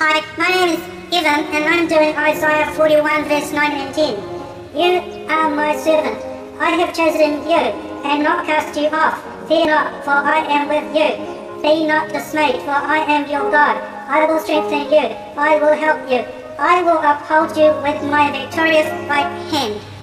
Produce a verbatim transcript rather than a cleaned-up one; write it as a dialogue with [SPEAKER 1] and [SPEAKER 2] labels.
[SPEAKER 1] Hi, my name is Evan and I'm doing Isaiah forty-one verse nine and ten. You are my servant. I have chosen you and not cast you off. Fear not, for I am with you. Be not dismayed, for I am your God. I will strengthen you. I will help you. I will uphold you with my victorious right hand.